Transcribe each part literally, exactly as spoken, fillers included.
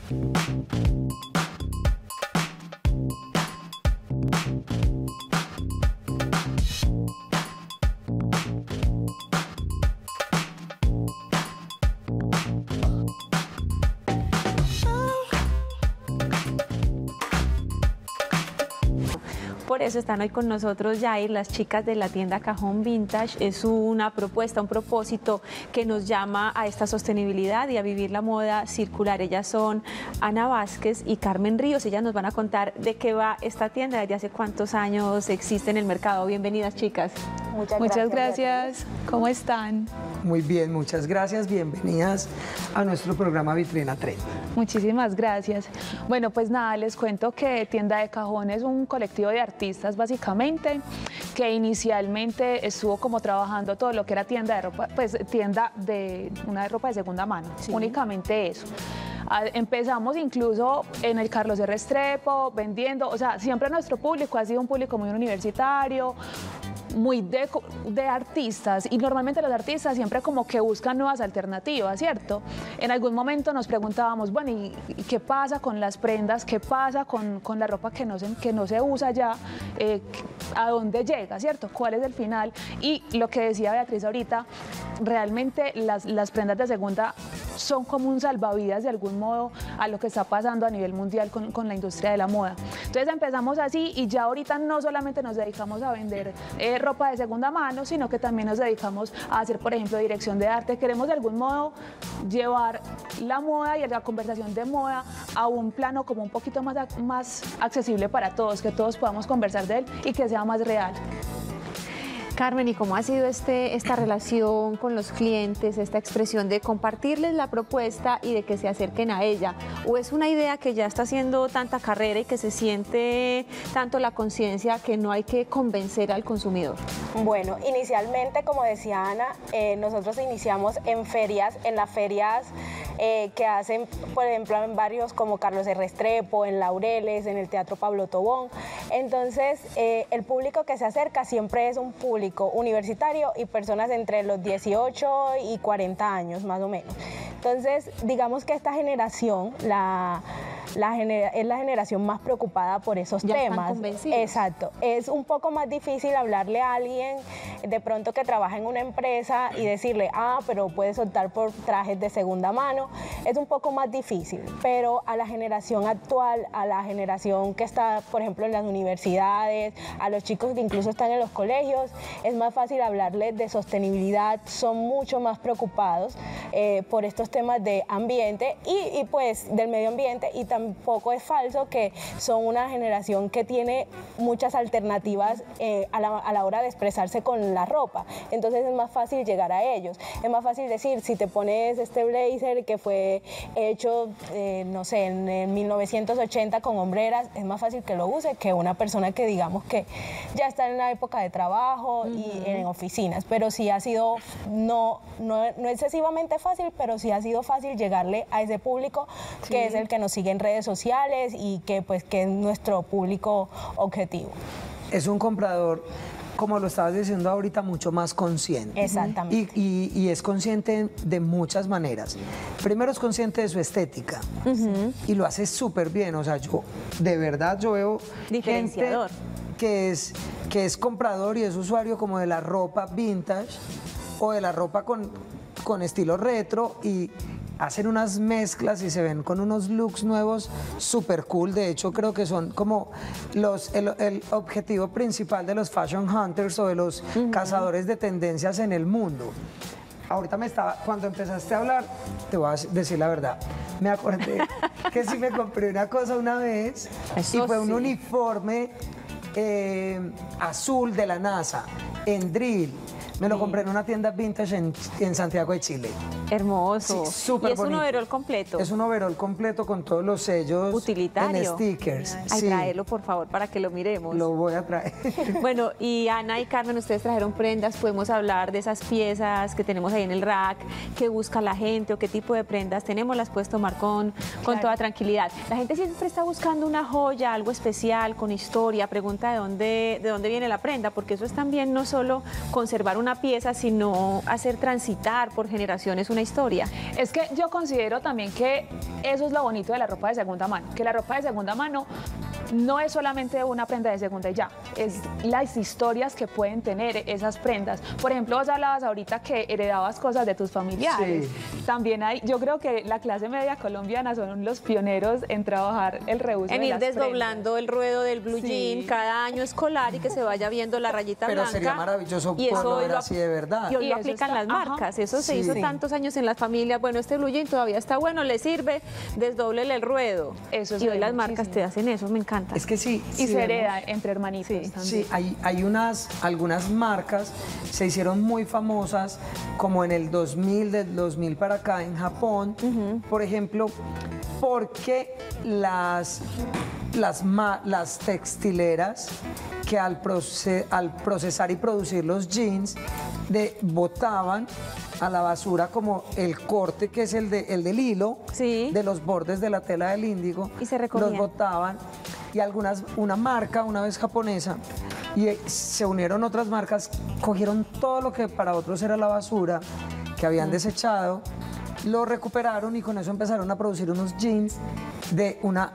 Por eso están hoy con nosotros, Yair, las chicas de la tienda Cajón Vintage. Es una propuesta, un propósito que nos llama a esta sostenibilidad y a vivir la moda circular. Ellas son Ana Vázquez y Carmen Ríos. Ellas nos van a contar de qué va esta tienda, desde hace cuántos años existe en el mercado. Bienvenidas, chicas. Muchas, muchas gracias. gracias. ¿Cómo están? Muy bien, muchas gracias. Bienvenidas a nuestro programa Vitrina treinta. Muchísimas gracias. Bueno, pues nada, les cuento que Tienda de Cajón es un colectivo de artistas, básicamente, que inicialmente estuvo como trabajando todo lo que era tienda de ropa, pues tienda de una ropa de segunda mano, sí. Únicamente eso. Empezamos incluso en el Carlos de Restrepo, vendiendo, o sea, siempre nuestro público ha sido un público muy universitario, muy de, de artistas, y normalmente los artistas siempre como que buscan nuevas alternativas, ¿cierto? En algún momento nos preguntábamos, bueno, ¿y, y qué pasa con las prendas? ¿Qué pasa con, con la ropa que no se, que no se usa ya? Eh, ¿A dónde llega, cierto? ¿Cuál es el final? Y lo que decía Beatriz ahorita, realmente las, las prendas de segunda son como un salvavidas de algún modo a lo que está pasando a nivel mundial con, con la industria de la moda. Entonces empezamos así y ya ahorita no solamente nos dedicamos a vender eh, ropa de segunda mano, sino que también nos dedicamos a hacer, por ejemplo, dirección de arte. Queremos de algún modo llevar la moda y la conversación de moda a un plano como un poquito más, más accesible para todos, que todos podamos conversar de él y que sea más real. Carmen, ¿y cómo ha sido este, esta relación con los clientes, esta expresión de compartirles la propuesta y de que se acerquen a ella? ¿O es una idea que ya está haciendo tanta carrera y que se siente tanto la conciencia que no hay que convencer al consumidor? Bueno, inicialmente, como decía Ana, eh, nosotros iniciamos en ferias, en las ferias eh, que hacen, por ejemplo, en barrios como Carlos de Restrepo, en Laureles, en el Teatro Pablo Tobón. Entonces, eh, el público que se acerca siempre es un público universitario y personas entre los dieciocho y cuarenta años, más o menos. Entonces, digamos que esta generación, la... La genera, es la generación más preocupada por esos ya temas. Están convencidos. Exacto. Es un poco más difícil hablarle a alguien de pronto que trabaja en una empresa y decirle, ah, pero puedes optar por trajes de segunda mano. Es un poco más difícil, pero a la generación actual, a la generación que está, por ejemplo, en las universidades, a los chicos que incluso están en los colegios, es más fácil hablarles de sostenibilidad, son mucho más preocupados eh, por estos temas de ambiente y, y pues del medio ambiente, y también tampoco es falso que son una generación que tiene muchas alternativas eh, a, la, a la hora de expresarse con la ropa. Entonces es más fácil llegar a ellos. Es más fácil decir, si te pones este blazer que fue hecho, eh, no sé, en, en mil novecientos ochenta con hombreras, es más fácil que lo use que una persona que digamos que ya está en la época de trabajo uh-huh. y en oficinas. Pero sí ha sido, no, no, no excesivamente fácil, pero sí ha sido fácil llegarle a ese público sí. que es el que nos sigue en redes sociales y que pues que es nuestro público objetivo. Es un comprador, como lo estabas diciendo ahorita, mucho más consciente. Exactamente. Y, y, y es consciente de muchas maneras. Primero es consciente de su estética uh-huh. y lo hace súper bien. O sea, yo de verdad yo veo diferenciador gente que es, que es comprador y es usuario como de la ropa vintage o de la ropa con, con estilo retro y hacen unas mezclas y se ven con unos looks nuevos súper cool. De hecho, creo que son como los, el, el objetivo principal de los fashion hunters o de los uh-huh. cazadores de tendencias en el mundo. Ahorita me estaba, cuando empezaste a hablar, te voy a decir la verdad, me acordé que sí me compré una cosa una vez Eso y fue un sí. uniforme eh, azul de la NASA en drill. Me lo compré en una tienda vintage en, en Santiago de Chile. Hermoso. Sí, súper y es bonito. Un overol completo. Es un overol completo con todos los sellos utilitario. En stickers. Ay, sí. Tráelo, por favor, para que lo miremos. Lo voy a traer. Bueno, y Ana y Carmen, ustedes trajeron prendas. Podemos hablar de esas piezas que tenemos ahí en el rack, qué busca la gente o qué tipo de prendas tenemos. Las puedes tomar con, con claro. toda tranquilidad. La gente siempre está buscando una joya, algo especial, con historia. Pregunta de dónde, de dónde viene la prenda, porque eso es también no solo conservar una pieza, sino hacer transitar por generaciones una una historia. Es que yo considero también que eso es lo bonito de la ropa de segunda mano, que la ropa de segunda mano no es solamente una prenda de segunda y ya, es las historias que pueden tener esas prendas. Por ejemplo, vos hablabas ahorita que heredabas cosas de tus familiares. Sí. También hay, yo creo que la clase media colombiana son los pioneros en trabajar el reuso En de ir las desdoblando prendas. el ruedo del blue Sí. jean cada año escolar y que se vaya viendo la rayita Pero blanca. sería maravilloso y eso poderlo hoy ver lo- así de verdad. Y hoy Y lo eso aplican está- las ajá. marcas. Eso se Sí. hizo tantos años en las familias. Bueno, este blue jean todavía está bueno, le sirve, desdóblele el ruedo. Eso se y hoy ve las marcas muchísimo. te hacen eso, me encanta. Es que sí. Y sí se vemos- hereda entre hermanitos Sí. también. Sí, hay, hay unas, algunas marcas se hicieron muy famosas como en el dos mil, del dos mil para acá en Japón, por ejemplo, porque las, las, ma- las textileras que al, proce- al procesar y producir los jeans de, botaban a la basura como el corte que es el, de, el del hilo Sí. de los bordes de la tela del índigo, Y se recogían. los botaban y algunas, una marca, una vez japonesa, y eh, se unieron otras marcas, cogieron todo lo que para otros era la basura, que habían desechado, lo recuperaron y con eso empezaron a producir unos jeans de una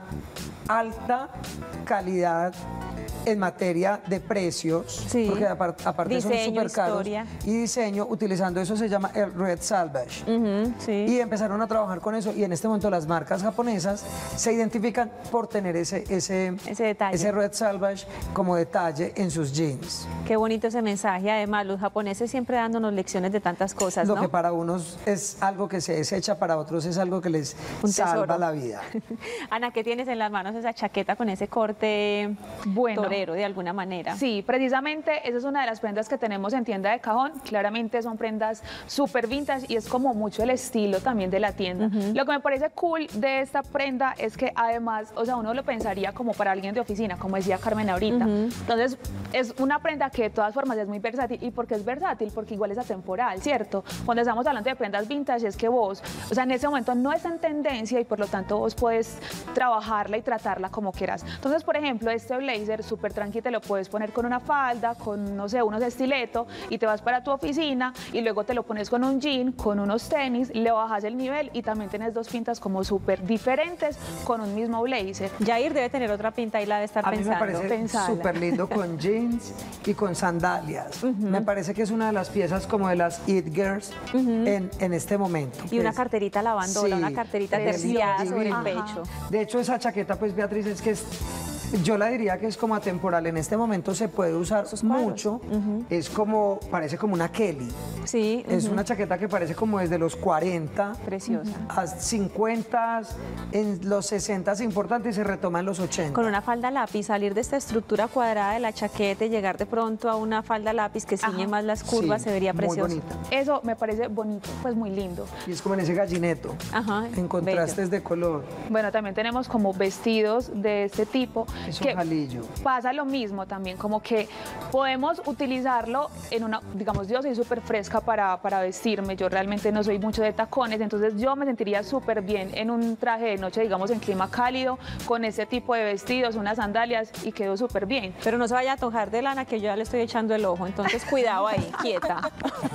alta calidad en materia de precios, Sí. porque apar- aparte son Diseño, súper caros, historia. y diseño, utilizando eso se llama el Red Salvage. Ujú, sí. Y empezaron a trabajar con eso y en este momento las marcas japonesas se identifican por tener ese, ese, Ese detalle. ese Red Salvage como detalle en sus jeans. Qué bonito ese mensaje. Además, los japoneses siempre dándonos lecciones de tantas cosas, Lo ¿no? que para unos es algo que se desecha, para otros es algo que les Un salva tesoro. la vida. Ana, ¿qué tienes en las manos esa chaqueta con ese corte Bueno. torero de alguna manera? Sí, precisamente esa es una de las prendas que tenemos en tienda de cajón. Claramente son prendas súper vintage y es como mucho el estilo también de la tienda. Lo que me parece cool de esta prenda es que además, o sea, uno lo pensaría como para alguien de oficina, como decía Carmen ahorita. Entonces, es una prenda que de todas formas es muy versátil. ¿Y por qué es versátil? Porque igual es atemporal, ¿cierto? Cuando estamos hablando de prendas vintage es que vos, o sea, en ese momento no está en tendencia y por lo tanto vos puedes trabajarla y tratarla como quieras. Entonces, por ejemplo, este blazer súper tranqui te lo puedes poner con una falda, con, no sé, unos estiletos y te vas para tu oficina y luego te lo pones con un jean, con unos tenis, le bajas el nivel y también tienes dos pintas como súper diferentes con un mismo blazer. Jair debe tener otra pinta y la de estar A mí me pensando. parece pensala. súper lindo con jeans y con sandalias. Me parece que es una de las piezas como de las It Girls en, en este momento. Y una Es- carterita lavandola, Sí, una carterita es terciada sobre el divina. pecho. De hecho, esa chaqueta, pues Beatriz, es que es, yo la diría que es como atemporal. En este momento se puede usar cuadros. mucho. Es como, parece como una Kelly. Sí, Es ujú, una chaqueta que parece como desde los cuarenta preciosa. a cincuenta, en los sesenta es importante y se retoma en los ochenta. Con una falda lápiz, salir de esta estructura cuadrada de la chaqueta y llegar de pronto a una falda lápiz que ciñe Ajá. más las curvas, Sí, se vería muy precioso. bonita. Eso me parece bonito, pues muy lindo. Y es como en ese gallineto, Ajá, en contrastes de color. Bueno, también tenemos como vestidos de este tipo. Es que un jalillo. Pasa lo mismo también, como que podemos utilizarlo en una, digamos, yo soy súper fresca para, para vestirme, yo realmente no soy mucho de tacones, entonces yo me sentiría súper bien en un traje de noche, digamos, en clima cálido, con ese tipo de vestidos, unas sandalias y quedo súper bien. Pero no se vaya a tojar de lana que yo ya le estoy echando el ojo, entonces cuidado ahí, quieta.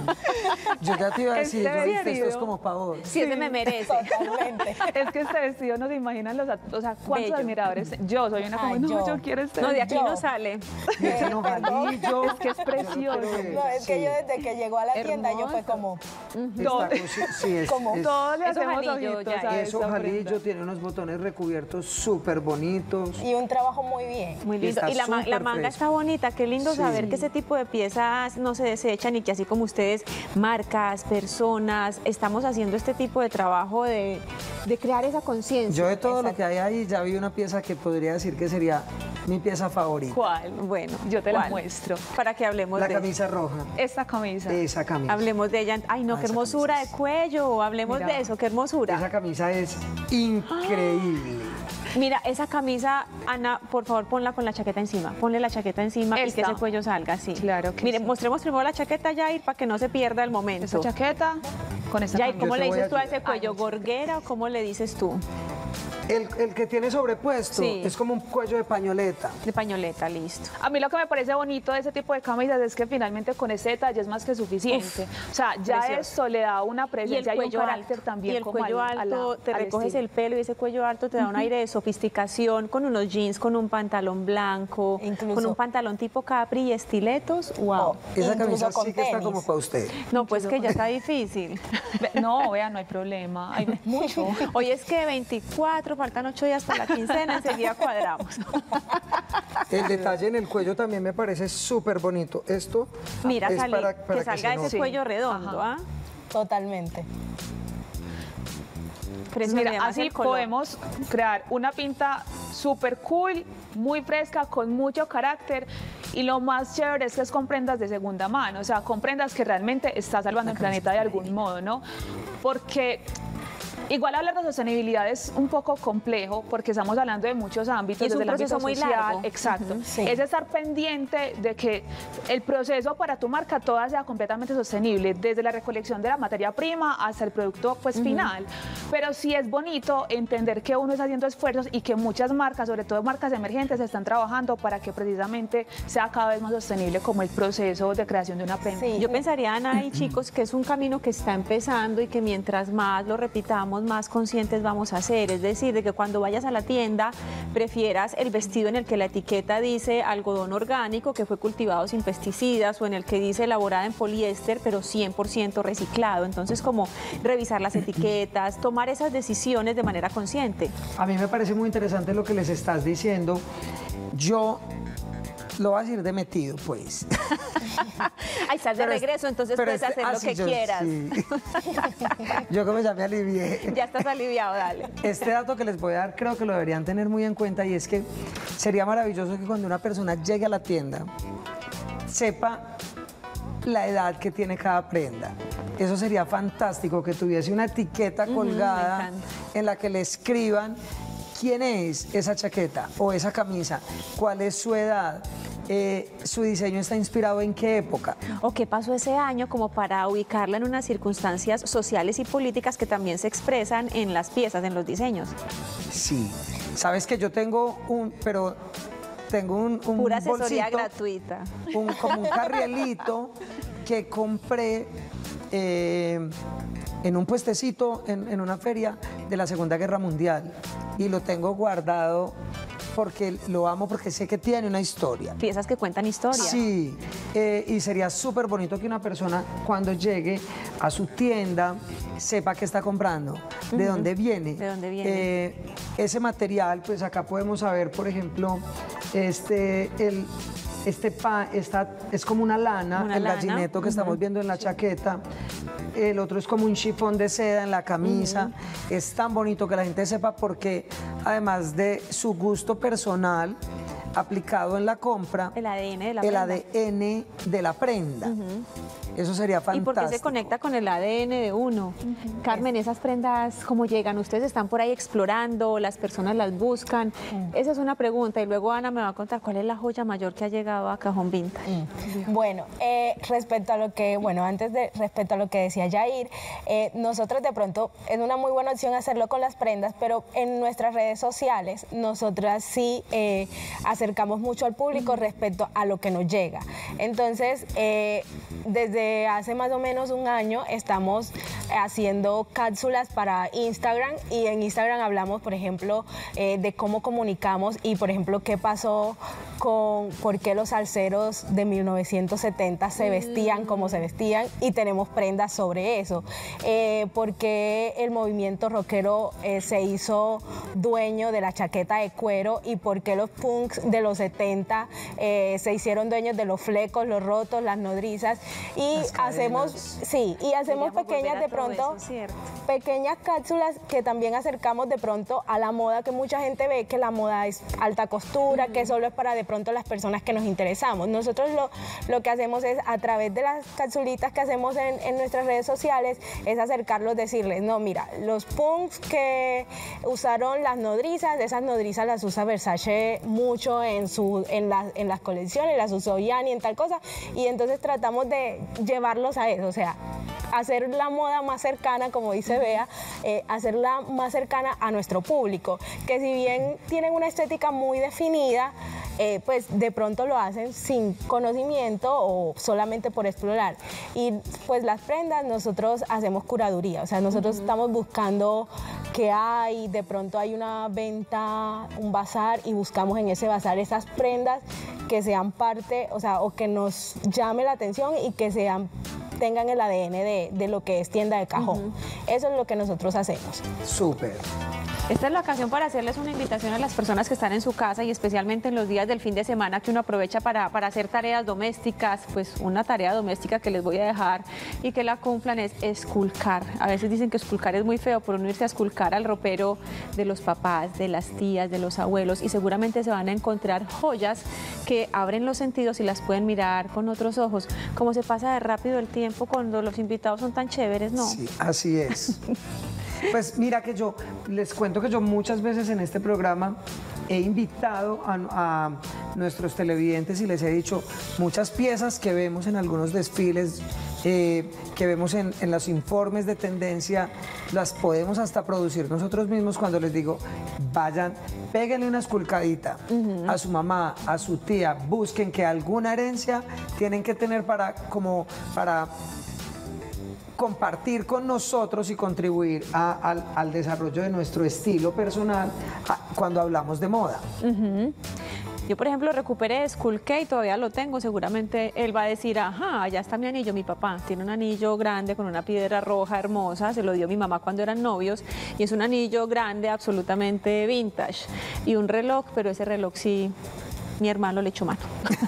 Yo ya te iba a decir, ¿En yo dije, esto serio? es como pavor. Si ese me merece. Totalmente. Es que este vestido no se imaginan los, at- o sea, cuántos Bello. admiradores. Yo soy una como, Ay, no, yo. yo quiero este No, de aquí Yo. no sale. Y ese no jalillo. Es que es precioso. No, es que Sí. yo desde que llegó a la tienda yo fue Hermoso. como, Esta cosa- sí, es- Como es- Todos le Eso hacemos jalillo, ojitos ya. a Eso esa jalillo prenda. tiene unos botones recubiertos súper bonitos. y un trabajo muy bien. Muy Y lindo. está Y la, ma- la súper manga fresco. está bonita. Qué lindo Sí. saber que ese tipo de piezas no se desechan y que así como ustedes, marcas, personas, estamos haciendo este tipo de trabajo de, de crear esa conciencia. Yo de todo lo Exacto. que hay ahí ya vi una pieza que podría decir que sería mi pieza favorita. ¿Cuál? Bueno, Yo te la ¿cuál? muestro. Para que hablemos La de camisa roja. Esta camisa. Esa camisa. Hablemos de ella. Ay, no, Ah, qué esa hermosura de camisa es- cuello. Hablemos Mira. de eso, qué hermosura. Esa camisa es increíble. Mira, esa camisa, Ana, por favor, ponla con la chaqueta encima. Ponle la chaqueta encima y que Esta. ese cuello salga así. Claro que Mire, sí. mostremos primero la chaqueta, Jair, para que no se pierda el momento. Esta chaqueta con esta Jair, camisa. ¿cómo Yo le te voy dices a tú a ayudar. ese cuello? ¿Gorguera o cómo le dices tú? El, el que tiene sobrepuesto Sí. es como un cuello de pañoleta. De pañoleta, listo. A mí lo que me parece bonito de ese tipo de camisas es que finalmente con ese detalle es más que suficiente. Uf, o sea, ya precioso. esto le da una Y el presencia y, un cuello carácter alto, también y el como cuello al- a la- alto, te al recoges estilo. el pelo y ese cuello alto te da un aire de sofisticación con unos jeans, con un pantalón blanco, Incluso- con un pantalón tipo capri y estiletos. Wow. Oh, Esa incluso camisa con sí que está tenis. como para usted. No, pues que ya está difícil. Ve- No, vea, no hay problema. Hay mucho. Hoy es que veinticuatro, faltan ocho días para la quincena, enseguida cuadramos. El detalle en el cuello también me parece súper bonito. Esto Mira, es Cali, para, para que salga se ese note. cuello redondo, ¿ah? Totalmente. Precioso, Mira, además así el color. podemos crear una pinta súper cool, muy fresca, con mucho carácter. Y lo más chévere es que es con prendas de segunda mano, o sea, con prendas que realmente está salvando el planeta de algún modo, ¿no? Porque igual hablar de sostenibilidad es un poco complejo porque estamos hablando de muchos ámbitos, Y es un desde el ámbito proceso muy social, largo. exacto. Ujú, sí. Es estar pendiente de que el proceso para tu marca toda sea completamente sostenible, desde la recolección de la materia prima hasta el producto pues final. Pero sí es bonito entender que uno está haciendo esfuerzos y que muchas marcas, sobre todo marcas emergentes, están trabajando para que precisamente sea cada vez más sostenible como el proceso de creación de una prenda. Sí. Yo pensaría, Ana y chicos, que es un camino que está empezando y que mientras más lo repitamos, más conscientes vamos a ser. Es decir, de que cuando vayas a la tienda, prefieras el vestido en el que la etiqueta dice algodón orgánico, que fue cultivado sin pesticidas, o en el que dice elaborada en poliéster, pero cien por ciento reciclado. Entonces, como revisar las etiquetas, tomar esas decisiones de manera consciente. A mí me parece muy interesante lo que les estás diciendo. Yo lo voy a decir de metido, pues. Ahí estás de Pero es- regreso, entonces pero puedes este- hacer ah, lo sí, que yo- quieras. sí. Yo como ya me alivié. Ya estás aliviado, dale. Este dato que les voy a dar creo que lo deberían tener muy en cuenta y es que sería maravilloso que cuando una persona llegue a la tienda sepa la edad que tiene cada prenda. Eso sería fantástico, que tuviese una etiqueta colgada encanta. en la que le escriban quién es esa chaqueta o esa camisa, cuál es su edad, eh, su diseño está inspirado en qué época. ¿O qué pasó ese año como para ubicarla en unas circunstancias sociales y políticas que también se expresan en las piezas, en los diseños? Sí, sabes que yo tengo un, pero tengo un, un Pura asesoría bolsito, gratuita. un, como un carrielito que compré eh, en un puestecito en, en una feria de la Segunda Guerra Mundial y lo tengo guardado porque lo amo, porque sé que tiene una historia. Piezas que cuentan historia. Sí, eh, y sería súper bonito que una persona cuando llegue a su tienda sepa qué está comprando, de dónde viene. De dónde viene. Eh, ese material, pues acá podemos saber, por ejemplo, este, el, este pa, esta, es como una lana, Una el lana, gallineto que estamos viendo en la chaqueta. El otro es como un chifón de seda en la camisa. Es tan bonito que la gente sepa porque además de su gusto personal aplicado en la compra, El A D N de la el prenda. A D N de la prenda. Eso sería ¿Y fantástico. por qué se conecta con el A D N de uno? Carmen, esas prendas, ¿cómo llegan? ¿Ustedes están por ahí explorando? ¿Las personas las buscan? Esa es una pregunta y luego Ana me va a contar cuál es la joya mayor que ha llegado a Cajón Vintage. Bueno, eh, respecto a lo que, bueno, antes de respecto a lo que decía Yair, eh, nosotros de pronto es una muy buena opción hacerlo con las prendas, pero en nuestras redes sociales nosotras sí eh, acercamos mucho al público respecto a lo que nos llega. Entonces, eh, desde hace más o menos un año estamos haciendo cápsulas para Instagram y en Instagram hablamos, por ejemplo, eh, de cómo comunicamos y, por ejemplo, qué pasó con por qué los salseros de mil novecientos setenta se vestían como se vestían y tenemos prendas sobre eso. Eh, porque el movimiento rockero eh, se hizo dueño de la chaqueta de cuero y por qué los punks de los setenta eh, se hicieron dueños de los flecos, los rotos, las nodrizas y Las hacemos, cadenas. sí, y hacemos Deberíamos pequeñas volver a de todo pronto, eso, ¿cierto? pequeñas cápsulas que también acercamos de pronto a la moda, que mucha gente ve que la moda es alta costura, que solo es para de pronto las personas que nos interesamos. Nosotros lo, lo que hacemos es, a través de las capsulitas que hacemos en, en nuestras redes sociales, es acercarlos, decirles, no, mira, los punks que usaron las nodrizas, esas nodrizas las usa Versace mucho en, su, en, la, en las colecciones, las usó Yanni en tal cosa, y entonces tratamos de llevarlos a eso, o sea, hacer la moda más cercana, como dice Bea, eh, hacerla más cercana a nuestro público, que si bien tienen una estética muy definida, eh, pues de pronto lo hacen sin conocimiento o solamente por explorar. Y pues las prendas nosotros hacemos curaduría, o sea, nosotros uh-huh. estamos buscando qué hay, de pronto hay una venta, un bazar y buscamos en ese bazar esas prendas que sean parte, o sea, o que nos llame la atención y que sean tengan el A D N de, de lo que es tienda de cajón. Uh-huh. Eso es lo que nosotros hacemos. Súper. Esta es la ocasión para hacerles una invitación a las personas que están en su casa y especialmente en los días del fin de semana que uno aprovecha para, para hacer tareas domésticas. Pues una tarea doméstica que les voy a dejar y que la cumplan es esculcar. A veces dicen que esculcar es muy feo, por unirse a esculcar al ropero de los papás, de las tías, de los abuelos, y seguramente se van a encontrar joyas que abren los sentidos y las pueden mirar con otros ojos. Como se pasa de rápido el tiempo cuando los invitados son tan chéveres, ¿no? Sí, así es. Pues mira que yo les cuento que yo muchas veces en este programa he invitado a, a nuestros televidentes y les he dicho muchas piezas que vemos en algunos desfiles, eh, que vemos en, en los informes de tendencia, las podemos hasta producir nosotros mismos. Cuando les digo, vayan, péguenle una esculcadita uh-huh. a su mamá, a su tía, busquen que alguna herencia tienen que tener para, como para compartir con nosotros y contribuir a, al, al desarrollo de nuestro estilo personal a, cuando hablamos de moda. Uh-huh. Yo, por ejemplo, recuperé, esculqué y todavía lo tengo. Seguramente él va a decir, ajá, allá está mi anillo. Mi papá tiene un anillo grande con una piedra roja hermosa, se lo dio mi mamá cuando eran novios, y es un anillo grande, absolutamente vintage. Y un reloj, pero ese reloj sí, mi hermano le echó mano.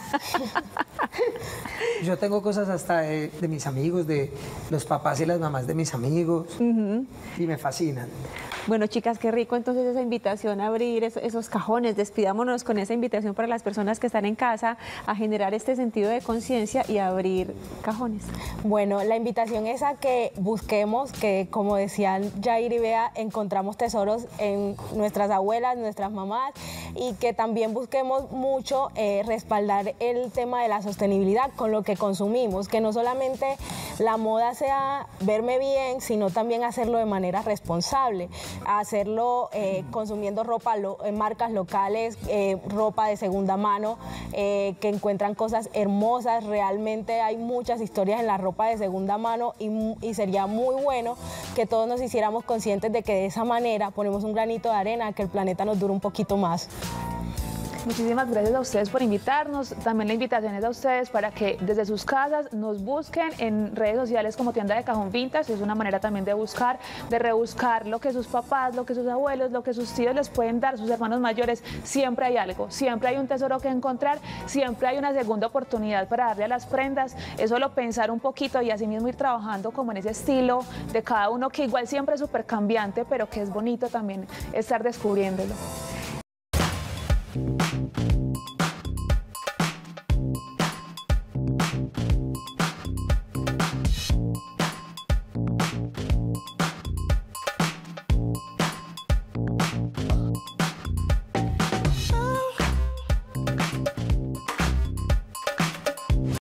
Yo tengo cosas hasta de, de mis amigos, de los papás y las mamás de mis amigos, uh-huh. y me fascinan. Bueno, chicas, qué rico entonces esa invitación a abrir esos, esos cajones. Despidámonos con esa invitación para las personas que están en casa a generar este sentido de conciencia y a abrir cajones. Bueno, la invitación es a que busquemos, que como decían Jair y Bea, encontramos tesoros en nuestras abuelas, nuestras mamás, y que también busquemos mucho eh, respaldar el tema de la sostenibilidad con lo que consumimos, que no solamente la moda sea verme bien, sino también hacerlo de manera responsable, hacerlo eh, consumiendo ropa, lo, eh, marcas locales, eh, ropa de segunda mano, eh, que encuentran cosas hermosas. Realmente hay muchas historias en la ropa de segunda mano y, y sería muy bueno que todos nos hiciéramos conscientes de que de esa manera ponemos un granito de arena a que el planeta nos dure un poquito más. Muchísimas gracias a ustedes por invitarnos. También la invitación es a ustedes para que desde sus casas nos busquen en redes sociales como Tienda de Cajón Vintage. Es una manera también de buscar, de rebuscar lo que sus papás, lo que sus abuelos, lo que sus tíos les pueden dar, sus hermanos mayores. Siempre hay algo, siempre hay un tesoro que encontrar, siempre hay una segunda oportunidad para darle a las prendas. Es solo pensar un poquito y así mismo ir trabajando como en ese estilo de cada uno, que igual siempre es súper cambiante, pero que es bonito también estar descubriéndolo.